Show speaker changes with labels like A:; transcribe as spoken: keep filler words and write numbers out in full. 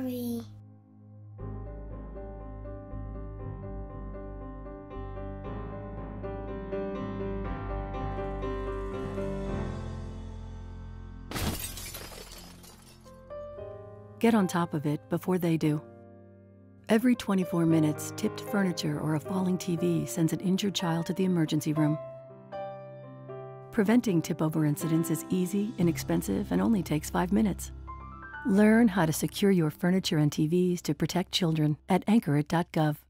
A: Sorry.
B: Get on top of it before they do. Every twenty-four minutes, tipped furniture or a falling T V sends an injured child to the emergency room. Preventing tip-over incidents is easy, inexpensive, and only takes five minutes. Learn how to secure your furniture and T Vs to protect children at anchor it dot gov.